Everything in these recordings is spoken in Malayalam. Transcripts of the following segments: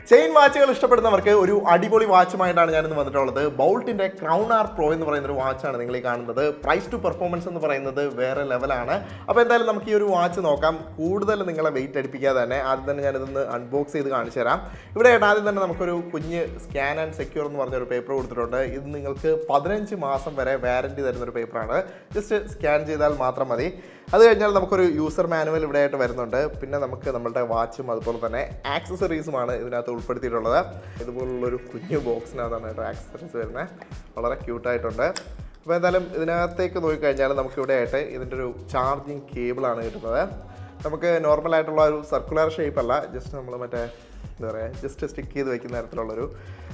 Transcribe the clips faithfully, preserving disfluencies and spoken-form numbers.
ചെയിൻ വാച്ചുകൾ ഇഷ്ടപ്പെടുന്നവർക്ക് ഒരു അടിപൊളി വാച്ചുമായിട്ടാണ് ഞാനിന്ന് വന്നിട്ടുള്ളത്. ബൗൾട്ടിന്റെ ക്രൗൺ ആർ പ്രോ എന്ന് പറയുന്ന ഒരു വാച്ചാണ് നിങ്ങൾ ഈ കാണുന്നത്. പ്രൈസ് ടു പെർഫോമൻസ് എന്ന് പറയുന്നത് വേറെ ലെവലാണ്. അപ്പോൾ എന്തായാലും നമുക്ക് ഈ ഒരു വാച്ച് നോക്കാം. കൂടുതൽ നിങ്ങളെ വെയിറ്റ് അടിപ്പിക്കാതെ തന്നെ ആദ്യം തന്നെ ഞാനിതൊന്ന് അൺബോക്സ് ചെയ്ത് കാണിച്ചു തരാം. ഇവിടെ ആദ്യം തന്നെ നമുക്കൊരു കുഞ്ഞ് സ്കാൻ ആൻഡ് സെക്യൂർ എന്ന് പറഞ്ഞൊരു പേപ്പർ കൊടുത്തിട്ടുണ്ട്. ഇത് നിങ്ങൾക്ക് പതിനഞ്ച് മാസം വരെ വാറൻറ്റി തരുന്നൊരു പേപ്പറാണ്. ജസ്റ്റ് സ്കാൻ ചെയ്താൽ മാത്രം മതി. അത് കഴിഞ്ഞാൽ നമുക്കൊരു യൂസർ മാനുവൽ ഇവിടെ ആയിട്ട് വരുന്നുണ്ട്. പിന്നെ നമുക്ക് നമ്മളുടെ വാച്ചും അതുപോലെ തന്നെ ആക്സസറീസുമാണ് ഇതിനകത്ത് ഉൾപ്പെടുത്തിയിട്ടുള്ളത്. ഇതുപോലുള്ളൊരു കുഞ്ഞു ബോക്സിനകത്താണ് കേട്ടോ ആക്സസറീസ് വരുന്നത്. വളരെ ക്യൂട്ടായിട്ടുണ്ട്. അപ്പോൾ എന്തായാലും ഇതിനകത്തേക്ക് നോക്കിക്കഴിഞ്ഞാൽ നമുക്കിവിടെ ആയിട്ട് ഇതിൻ്റെ ഒരു ചാർജിങ് കേബിളാണ് കിട്ടുന്നത്. നമുക്ക് നോർമലായിട്ടുള്ള ഒരു സർക്കുലർ ഷേപ്പ് അല്ല, ജസ്റ്റ് നമ്മൾ മറ്റേ എന്താ പറയുക ജസ്റ്റ് സ്റ്റിക്ക് ചെയ്ത് വയ്ക്കുന്ന തരത്തിലുള്ളൊരു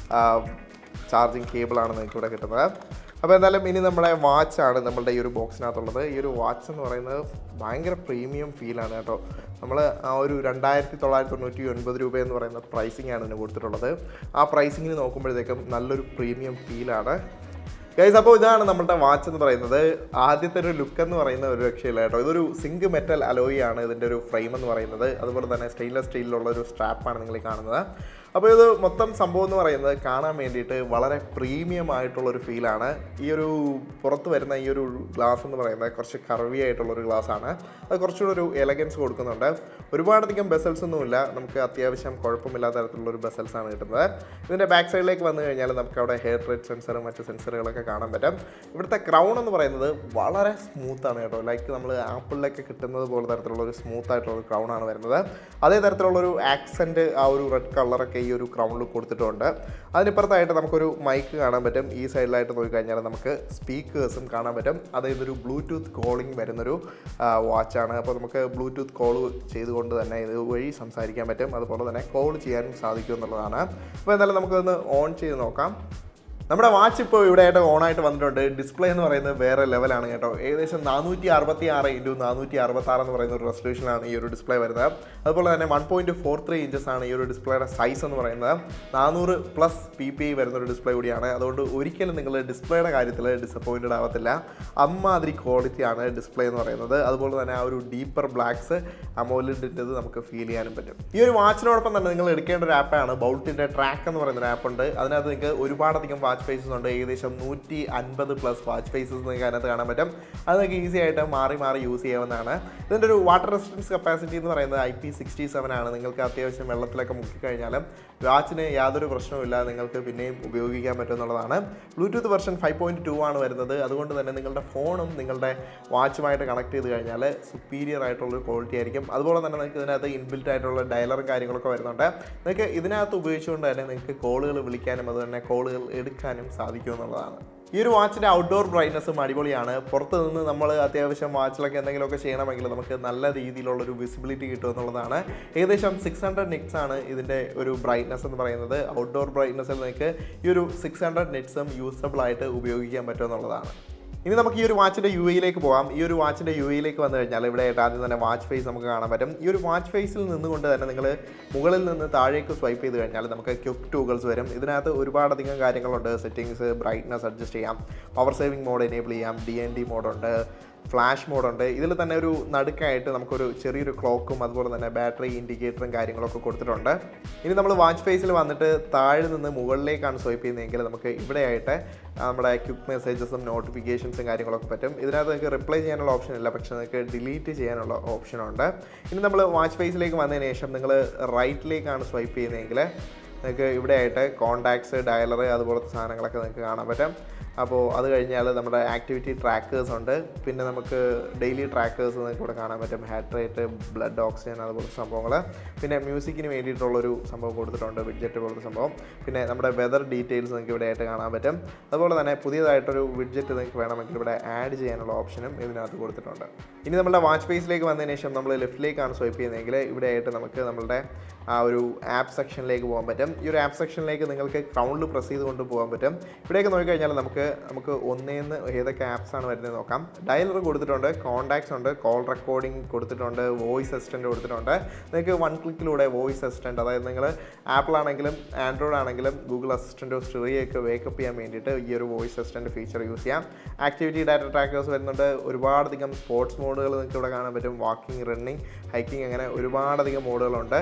ചാർജിങ് കേബിളാണ് നിങ്ങൾക്ക് ഇവിടെ കിട്ടുന്നത്. അപ്പോൾ എന്തായാലും ഇനി നമ്മുടെ വാച്ചാണ് നമ്മളുടെ ഈ ഒരു ബോക്സിനകത്തുള്ളത്. ഈ ഒരു വാച്ച് എന്ന് പറയുന്നത് ഭയങ്കര പ്രീമിയം ഫീലാണ് കേട്ടോ. നമ്മൾ ആ ഒരു രണ്ടായിരത്തി തൊള്ളായിരത്തി തൊണ്ണൂറ്റി ഒൻപത് രൂപ എന്ന് പറയുന്ന പ്രൈസിംഗ് ആണ് ഇതിന് കൊടുത്തിട്ടുള്ളത്. ആ പ്രൈസിങ്ങിന് നോക്കുമ്പോഴത്തേക്കും നല്ലൊരു പ്രീമിയം ഫീലാണ് ഗൈസ്. അപ്പോൾ ഇതാണ് നമ്മുടെ വാച്ച് എന്ന് പറയുന്നത്. ആദ്യത്തെ ഒരു ലുക്ക് എന്ന് പറയുന്ന ഒരു രക്ഷയില്ല കേട്ടോ. ഇതൊരു സിങ്ക് മെറ്റൽ അലോയി ആണ് ഇതിൻ്റെ ഒരു ഫ്രെയിം എന്ന് പറയുന്നത്. അതുപോലെ തന്നെ സ്റ്റെയിൻലെസ് സ്റ്റീലിലുള്ള ഒരു സ്ട്രാപ്പാണ് നിങ്ങൾ കാണുന്നത്. അപ്പോൾ ഇത് മൊത്തം സംഭവം എന്ന് പറയുന്നത് കാണാൻ വേണ്ടിയിട്ട് വളരെ പ്രീമിയം ആയിട്ടുള്ളൊരു ഫീലാണ്. ഈ ഒരു പുറത്ത് വരുന്ന ഈ ഒരു ഗ്ലാസ് എന്ന് പറയുന്നത് കുറച്ച് കർവി ആയിട്ടുള്ളൊരു ഗ്ലാസ്സാണ്. അത് കുറച്ചുകൂടെ ഒരു എലഗൻസ് കൊടുക്കുന്നുണ്ട്. ഒരുപാടധികം ബെസൽസ് ഒന്നുമില്ല, നമുക്ക് അത്യാവശ്യം കുഴപ്പമില്ലാത്ത തരത്തിലുള്ളൊരു ബെസൽസാണ് കിട്ടുന്നത്. ഇതിൻ്റെ ബാക്ക് സൈഡിലേക്ക് വന്നു കഴിഞ്ഞാൽ നമുക്ക് അവിടെ ഹെയർ റേറ്റ് സെൻസറും മറ്റ് സെൻസറുകളൊക്കെ കാണാൻ പറ്റും. ഇവിടുത്തെ ക്രൗൺ എന്ന് പറയുന്നത് വളരെ സ്മൂത്താണ് കേട്ടോ. ലൈക്ക് നമ്മൾ ആപ്പിളിലൊക്കെ കിട്ടുന്നത് പോലെ തരത്തിലുള്ള ഒരു സ്മൂത്ത് ആയിട്ടുള്ള ഒരു ക്രൗൺ ആണ് വരുന്നത്. അതേ തരത്തിലുള്ളൊരു ആക്സെൻറ്റ് ആ ഒരു റെഡ് കളറൊക്കെ ഈ ഒരു ക്രൗണിൽ കൊടുത്തിട്ടുണ്ട്. അതിനിപ്പുറത്തായിട്ട് നമുക്കൊരു മൈക്ക് കാണാൻ പറ്റും. ഈ സൈഡിലായിട്ട് നോക്കിക്കഴിഞ്ഞാൽ നമുക്ക് സ്പീക്കേഴ്സും കാണാൻ പറ്റും. അതായത് ഒരു ബ്ലൂടൂത്ത് കോളിംഗ് വരുന്നൊരു വാച്ചാണ്. അപ്പോൾ നമുക്ക് ബ്ലൂടൂത്ത് കോൾ ചെയ്തുകൊണ്ട് തന്നെ ഇത് വഴി സംസാരിക്കാൻ പറ്റും. അതുപോലെ തന്നെ കോൾ ചെയ്യാനും സാധിക്കും എന്നുള്ളതാണ്. അപ്പോൾ എന്തായാലും നമുക്കൊന്ന് ഓൺ ചെയ്ത് നോക്കാം. നമ്മുടെ വാച്ച് ഇപ്പോൾ ഇവിടെ ആയിട്ട് ഓണായിട്ട് വന്നിട്ടുണ്ട്. ഡിസ്പ്ലേ എന്ന് പറയുന്നത് വേറെ ലെവലാണ് കേട്ടോ. ഏകദേശം നാനൂറ്റി അറുപത്തി ആറ് ഇൻറ്റു നാനൂറ്റി അറുപത്തി ആറ് എന്ന് പറയുന്ന ഒരു റെസൊല്യൂഷനാണ് ഈ ഒരു ഡിസ്പ്ലേ വരുന്നത്. അതുപോലെ തന്നെ one point four three inches ആണ് ഈ ഒരു ഡിസ്പ്ലേയുടെ സൈസ് എന്ന് പറയുന്നത്. നാനൂറ് പ്ലസ് പി പി ഐ വരുന്നൊരു ഡിസ്പ്ലേ കൂടിയാണ്. അതുകൊണ്ട് ഒരിക്കലും നിങ്ങൾ ഡിസ്പ്ലേയുടെ കാര്യത്തിൽ ഡിസപ്പോയിൻറ്റഡ് ആവത്തില്ല. അമ്മാതിരി ക്വാളിറ്റിയാണ് ഡിസ്പ്ലേ എന്ന് പറയുന്നത്. അതുപോലെ തന്നെ ആ ഒരു ഡീപ്പർ ബ്ലാക്ക്സ് അമോലെഡിൻ്റെത് നമുക്ക് ഫീൽ ചെയ്യാനും പറ്റും. ഈ ഒരു വാച്ചിനോടൊപ്പം തന്നെ നിങ്ങൾ എടുക്കേണ്ട ഒരു ആപ്പാണ് ബൗൾട്ടിൻ്റെ ട്രാക്ക് എന്ന് പറയുന്ന ഒരു ആപ്പ് ഉണ്ട്. അതിനകത്ത് നിങ്ങൾക്ക് ഒരുപാടധികം വാച്ച് ഫേസസ് ഉണ്ട്. ഏകദേശം നൂറ്റി അൻപത് പ്ലസ് വാച്ച് ഫേസസ് നിങ്ങൾക്ക് അതിനകത്ത് കാണാൻ പറ്റും. അത് നിങ്ങൾക്ക് ഈസി ആയിട്ട് മാറി മാറി യൂസ് ചെയ്യാവുന്നതാണ്. ഇതിൻ്റെ ഒരു വാട്ടർ റെസിസ്റ്റൻസ് കപ്പാസിറ്റി എന്ന് പറയുന്നത് ഐ പി സിക്സ്റ്റി സെവൻ ആണ്. നിങ്ങൾക്ക് അത്യാവശ്യം വെള്ളത്തിലൊക്കെ മുക്കിക്കഴിഞ്ഞാലും വാച്ചിന് യാതൊരു പ്രശ്നവുമില്ല, നിങ്ങൾക്ക് പിന്നെയും ഉപയോഗിക്കാൻ പറ്റുമെന്നുള്ളതാണ്. Bluetooth version five point two ആണ് വരുന്നത്. അതുകൊണ്ട് തന്നെ നിങ്ങളുടെ ഫോണും നിങ്ങളുടെ വാച്ചുമായിട്ട് കണക്ട് ചെയ്ത് കഴിഞ്ഞാൽ സുപ്പീരിയർ ആയിട്ടുള്ളൊരു ക്വാളിറ്റി ആയിരിക്കും. അതുപോലെ തന്നെ നിങ്ങൾക്ക് ഇതിനകത്ത് ഇൻബിൽറ്റ് ആയിട്ടുള്ള ഡയലറും കാര്യങ്ങളൊക്കെ വരുന്നുണ്ട്. നിങ്ങൾക്ക് ഇതിനകത്ത് ഉപയോഗിച്ചുകൊണ്ട് തന്നെ നിങ്ങൾക്ക് കോളുകൾ വിളിക്കാനും അതുപോലെ തന്നെ കോളുകൾ എടുക്കാനും സാധിക്കും എന്നുള്ളതാണ്. ഈ ഒരു വാച്ചിൻ്റെ ഔട്ട്ഡോർ ബ്രൈറ്റ്നസ്സും അടിപൊളിയാണ്. പുറത്ത് നിന്ന് നമ്മൾ അത്യാവശ്യം വാച്ചിലൊക്കെ എന്തെങ്കിലുമൊക്കെ ചെയ്യണമെങ്കിൽ നമുക്ക് നല്ല രീതിയിലുള്ളൊരു വിസിബിലിറ്റി കിട്ടും എന്നുള്ളതാണ്. ഏകദേശം സിക്സ് ഹൺഡ്രഡ് നിറ്റ്സ് ആണ് ഇതിൻ്റെ ഒരു ബ്രൈറ്റ്നസ് എന്ന് പറയുന്നത്. ഔട്ട്ഡോർ ബ്രൈറ്റ്നസ്സിൽ നിങ്ങൾക്ക് ഈ ഒരു സിക്സ് ഹൺഡ്രഡ് നിറ്റ്സും യൂസബിളായിട്ട് ഉപയോഗിക്കാൻ പറ്റും എന്നുള്ളതാണ്. ഇനി നമുക്ക് ഈ ഒരു വാച്ചിൻ്റെ യു ഐയിലേക്ക് പോകാം. ഈ ഒരു വാച്ചിൻ്റെ യു ഐയിലേക്ക് വന്നു കഴിഞ്ഞാൽ ഇവിടെ ആദ്യം തന്നെ വാച്ച് ഫേസ് നമുക്ക് കാണാൻ പറ്റും. ഈ ഒരു വാച്ച് ഫേസിൽ നിന്നുകൊണ്ട് തന്നെ നിങ്ങൾ മുകളിൽ നിന്ന് താഴേക്ക് സ്വൈപ്പ് ചെയ്ത് കഴിഞ്ഞാൽ നമുക്ക് ക്വിക്ക് ടൂഗിൾസ് വരും. ഇതിനകത്ത് ഒരുപാടധികം കാര്യങ്ങളുണ്ട്. സെറ്റിങ്സ്, ബ്രൈറ്റ്നസ് അഡ്ജസ്റ്റ് ചെയ്യാം, പവർ സേവിംഗ് മോഡ് എനേബിൾ ചെയ്യാം, ഡി എൻ ഡി മോഡുണ്ട്, ഫ്ലാഷ് മോഡുണ്ട്. ഇതിൽ തന്നെ ഒരു നടുക്കായിട്ട് നമുക്കൊരു ചെറിയൊരു ക്ലോക്കും അതുപോലെ തന്നെ ബാറ്ററി ഇൻഡിക്കേറ്ററും കാര്യങ്ങളൊക്കെ കൊടുത്തിട്ടുണ്ട്. ഇനി നമ്മൾ വാച്ച് ഫേസിൽ വന്നിട്ട് താഴെ നിന്ന് മുകളിലേക്കാണ് സ്വൈപ്പ് ചെയ്യുന്നതെങ്കിൽ നമുക്ക് ഇവിടെയായിട്ട് നമ്മുടെ ക്വിക്ക് മെസ്സേജസും നോട്ടിഫിക്കേഷൻസും കാര്യങ്ങളൊക്കെ പറ്റും. ഇതിനകത്ത് നിങ്ങൾക്ക് റിപ്ലൈ ചെയ്യാനുള്ള ഓപ്ഷൻ ഇല്ല, പക്ഷേ നിങ്ങൾക്ക് ഡിലീറ്റ് ചെയ്യാനുള്ള ഓപ്ഷനുണ്ട്. ഇനി നമ്മൾ വാച്ച് ഫേസിലേക്ക് വന്നതിന് ശേഷം നിങ്ങൾ റൈറ്റിലേക്കാണ് സ്വൈപ്പ് ചെയ്യുന്നതെങ്കിൽ നിങ്ങൾക്ക് ഇവിടെയായിട്ട് കോൺടാക്ട്സ്, ഡയലർ അതുപോലത്തെ സാധനങ്ങളൊക്കെ നിങ്ങൾക്ക് കാണാൻ പറ്റും. അപ്പോൾ അത് കഴിഞ്ഞാൽ നമ്മുടെ ആക്ടിവിറ്റി ട്രാക്കേഴ്സ് ഉണ്ട്. പിന്നെ നമുക്ക് ഡെയിലി ട്രാക്കേഴ്സ് നിങ്ങൾക്ക് ഇവിടെ കാണാൻ പറ്റും. ഹാർട്ട് റേറ്റ്, ബ്ലഡ് ഓക്സിജൻ അതുപോലത്തെ സംഭവങ്ങൾ. പിന്നെ മ്യൂസിക്കിന് വേണ്ടിയിട്ടുള്ളൊരു സംഭവം കൊടുത്തിട്ടുണ്ട്, വിഡ്ജറ്റ് പോലത്തെ സംഭവം. പിന്നെ നമ്മുടെ വെതർ ഡീറ്റെയിൽസ് നിങ്ങൾക്ക് ഇവിടെ ആയിട്ട് കാണാൻ പറ്റും. അതുപോലെ തന്നെ പുതിയതായിട്ടൊരു വിഡ്ജറ്റ് നിങ്ങൾക്ക് വേണമെങ്കിൽ ഇവിടെ ആഡ് ചെയ്യാനുള്ള ഓപ്ഷനും ഇതിനകത്ത് കൊടുത്തിട്ടുണ്ട്. ഇനി നമ്മുടെ വാച്ച് ഫേസിലേക്ക് വന്നതിന് ശേഷം നമ്മൾ ലെഫ്റ്റിലേക്കാണ് സ്വൈപ്പ് ചെയ്യുന്നതെങ്കിൽ ഇവിടെ ആയിട്ട് നമുക്ക് നമ്മളുടെ ആ ഒരു ആപ്പ് സെക്ഷനിലേക്ക് പോകാൻ പറ്റും. ഈ ഒരു ആപ്പ് സെക്ഷനിലേക്ക് നിങ്ങൾക്ക് ക്രൗണിൽ പ്രസ് ചെയ്തുകൊണ്ട് പോകാൻ പറ്റും. ഇവിടേക്ക് നോക്കിക്കഴിഞ്ഞാൽ നമുക്ക് നമുക്ക് ഒന്നേന്ന് ഏതൊക്കെ ആപ്സാണ് വരുന്നത് നോക്കാം. ഡയലർ കൊടുത്തിട്ടുണ്ട്, കോൺടാക്ട്സ് ഉണ്ട്, കോൾ റെക്കോർഡിംഗ് കൊടുത്തിട്ടുണ്ട്, വോയിസ് അസിസ്റ്റൻറ്റ് കൊടുത്തിട്ടുണ്ട്. നിങ്ങൾക്ക് വൺ ക്ലിക്കിലൂടെ വോയിസ് അസിസ്റ്റൻറ്റ്, അതായത് നിങ്ങൾ ആപ്പിൾ ആണെങ്കിലും ആൻഡ്രോയിഡ് ആണെങ്കിലും ഗൂഗിൾ അസിസ്റ്റൻറ്റോ സ്റ്റിറിയൊക്കെ വേക്കപ്പ് ചെയ്യാൻ വേണ്ടിയിട്ട് ഈ ഒരു വോയിസ് അസിസ്റ്റൻറ്റ് ഫീച്ചർ യൂസ് ചെയ്യാം. ആക്ടിവിറ്റി ഡാറ്റ ട്രാക്കേഴ്സ് വരുന്നുണ്ട്. ഒരുപാടധികം സ്പോർട്സ് മോഡുകൾ നിങ്ങൾക്ക് ഇവിടെ കാണാൻ പറ്റും. വാക്കിംഗ്, റണ്ണിങ്, ഹൈക്കിംഗ്, അങ്ങനെ ഒരുപാടധികം മോഡുകളുണ്ട്. ഇനി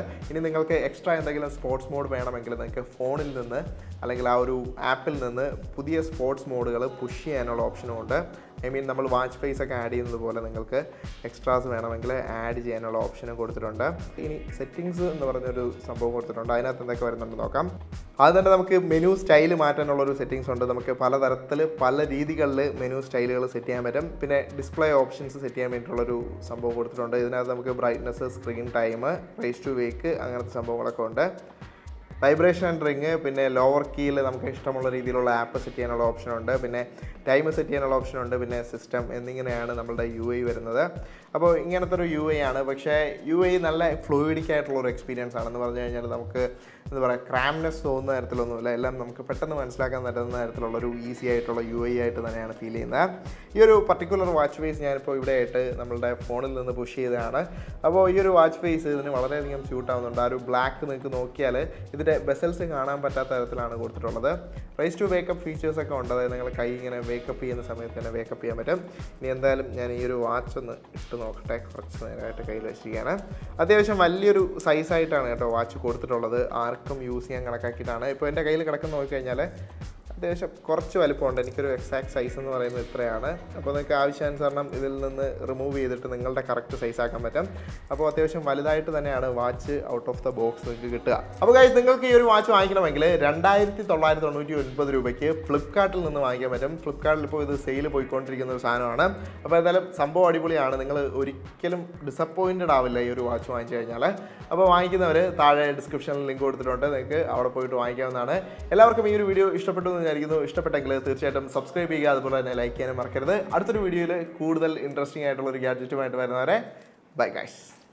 നിങ്ങൾക്ക് എക്സ്ട്രാ എന്തെങ്കിലും സ്പോർട്സ് മോഡ് വേണമെങ്കിൽ നിങ്ങൾക്ക് ഫോണിൽ നിന്ന് അല്ലെങ്കിൽ ആ ഒരു ആപ്പിൽ നിന്ന് പുതിയ സ്പോർട്സ് മോഡുകൾ പുഷ് ചെയ്യാനുള്ള ഓപ്ഷനും ഉണ്ട്. ഐ മീൻ നമ്മൾ വാച്ച് ഫേസ് ഒക്കെ ആഡ് ചെയ്യുന്നത് പോലെ നിങ്ങൾക്ക് എക്സ്ട്രാസ് വേണമെങ്കിൽ ആഡ് ചെയ്യാനുള്ള ഓപ്ഷനും കൊടുത്തിട്ടുണ്ട്. ഇനി സെറ്റിങ്സ് എന്ന് പറഞ്ഞൊരു സംഭവം കൊടുത്തിട്ടുണ്ട്. അതിനകത്ത് എന്തൊക്കെ വരുന്നുണ്ട് നോക്കാം. അത് തന്നെ നമുക്ക് മെനു സ്റ്റൈൽ മാറ്റാനുള്ള ഒരു സെറ്റിങ്സ് ഉണ്ട്. നമുക്ക് പലതരത്തിൽ പല രീതികളിൽ മെനു സ്റ്റൈലുകൾ സെറ്റ് ചെയ്യാൻ പറ്റും. പിന്നെ ഡിസ്പ്ലേ ഓപ്ഷൻസ് സെറ്റ് ചെയ്യാൻ വേണ്ടിയിട്ടുള്ളൊരു സംഭവം കൊടുത്തിട്ടുണ്ട്. ഇതിനകത്ത് നമുക്ക് brightness, screen time, raise to wake അങ്ങനത്തെ സംഭവങ്ങളൊക്കെ ഉണ്ട്. വൈബ്രേഷൻ ആൻഡ് റിങ്, പിന്നെ ലോവർ കീയിൽ നമുക്ക് ഇഷ്ടമുള്ള രീതിയിലുള്ള ആപ്പ് സെറ്റ് ചെയ്യാനുള്ള ഓപ്ഷനുണ്ട്. പിന്നെ ടൈം സെറ്റ് ചെയ്യാനുള്ള ഓപ്ഷനുണ്ട്. പിന്നെ സിസ്റ്റം എന്നിങ്ങനെയാണ് നമ്മളുടെ യു ഐ വരുന്നത്. അപ്പോൾ ഇങ്ങനത്തെ ഒരു യു ഐ ആണ്. പക്ഷേ യു ഐ നല്ല ഫ്ലൂയിഡിക് ആയിട്ടുള്ള ഒരു എക്സ്പീരിയൻസ് ആണെന്ന് പറഞ്ഞു കഴിഞ്ഞാൽ നമുക്ക് എന്താ പറയുക, ക്രാംനെസ് തോന്നുന്ന തരത്തിലൊന്നുമില്ല. എല്ലാം നമുക്ക് പെട്ടെന്ന് മനസ്സിലാക്കാൻ പറ്റുന്ന തരത്തിലുള്ളൊരു ഈസി ആയിട്ടുള്ള യു ഐ ആയിട്ട് തന്നെയാണ് ഫീൽ ചെയ്യുന്നത്. ഈ ഒരു പർട്ടിക്കുലർ വാച്ച് ഫേസ് ഞാനിപ്പോൾ ഇവിടെ ആയിട്ട് നമ്മളുടെ ഫോണിൽ നിന്ന് പുഷ് ചെയ്തതാണ്. അപ്പോൾ ഈ ഒരു വാച്ച് ഫേസ് ഇതിന് വളരെയധികം സ്യൂട്ട് ആവുന്നുണ്ട്. ആ ഒരു ബ്ലാക്ക് നിങ്ങൾക്ക് നോക്കിയാൽ ഇതിൻ്റെ ബെസൽസ് കാണാൻ പറ്റാത്ത തരത്തിലാണ് കൊടുത്തിട്ടുള്ളത്. റൈസ് ടു വേക്കപ്പ് ഫീച്ചേഴ്സൊക്കെ ഉണ്ട്. അതായത് നിങ്ങൾ കൈ ഇങ്ങനെ വേക്കപ്പ് ചെയ്യുന്ന സമയത്ത് തന്നെ വേക്കപ്പ് ചെയ്യാൻ പറ്റും. ഇനി എന്തായാലും ഞാൻ ഈ ഒരു വാച്ച് ഒന്ന് ഇട്ട് നോക്കട്ടെ. കുറച്ച് നേരമായിട്ട് കയ്യിൽ വെച്ചിരിക്കുകയാണ്. അത്യാവശ്യം വലിയൊരു സൈസായിട്ടാണ് കേട്ടോ വാച്ച് കൊടുത്തിട്ടുള്ളത്. ആർക്കും യൂസ് ചെയ്യാൻ കണക്കാക്കിയിട്ടാണ്. ഇപ്പോൾ എൻ്റെ കയ്യിൽ കിടക്കുന്ന നോക്കിക്കഴിഞ്ഞാൽ അത്യാവശ്യം കുറച്ച് വലുപ്പമുണ്ട്. എനിക്കൊരു എക്സാക്ട് സൈസ് എന്ന് പറയുന്നത് ഇത്രയാണ്. അപ്പോൾ നിങ്ങൾക്ക് ആവശ്യാനുസരണം ഇതിൽ നിന്ന് റിമൂവ് ചെയ്തിട്ട് നിങ്ങളുടെ കറക്റ്റ് സൈസ് ആക്കാൻ പറ്റും. അപ്പോൾ അത്യാവശ്യം വലുതായിട്ട് തന്നെയാണ് watch out of the box നിങ്ങൾക്ക് കിട്ടുക. അപ്പോൾ ഗൈസ്, നിങ്ങൾക്ക് ഈ ഒരു വാച്ച് വാങ്ങിക്കണമെങ്കിൽ രണ്ടായിരത്തി തൊള്ളായിരത്തി തൊണ്ണൂറ്റി ഒൻപത് രൂപയ്ക്ക് ഫ്ലിപ്കാർട്ടിൽ നിന്ന് വാങ്ങിക്കാൻ പറ്റും. ഫ്ലിപ്കാർട്ടിൽ ഇപ്പോൾ ഇത് സെയിൽ പോയിക്കൊണ്ടിരിക്കുന്ന ഒരു സാധനമാണ്. അപ്പോൾ എന്തായാലും സംഭവം അടിപൊളിയാണ്. നിങ്ങൾ ഒരിക്കലും ഡിസപ്പോയിൻറ്റഡ് ആവില്ല ഈ ഒരു വാച്ച് വാങ്ങിച്ചു കഴിഞ്ഞാൽ. അപ്പോൾ വാങ്ങിക്കുന്നവർ താഴെ ഡിസ്ക്രിപ്ഷനിൽ ലിങ്ക് കൊടുത്തിട്ടുണ്ട്. നിങ്ങൾക്ക് അവിടെ പോയിട്ട് വാങ്ങിക്കാവുന്നതാണ്. എല്ലാവർക്കും ഈ ഒരു വീഡിയോ ഇഷ്ടപ്പെട്ടു എന്ന് വിചാരിക്കുന്നു. ഇഷ്ടപ്പെട്ടെങ്കിൽ തീർച്ചയായിട്ടും സബ്സ്ക്രൈബ് ചെയ്യുക. അതുപോലെ തന്നെ ലൈക്ക് ചെയ്യാനും മറക്കരുത്. അടുത്തൊരു വീഡിയോയിൽ കൂടുതൽ ഇൻട്രസ്റ്റിംഗ് ആയിട്ടുള്ള ഒരു ഗാഡ്ജറ്റുമായിട്ട് വരുന്നവരെ ബൈ ഗൈസ്.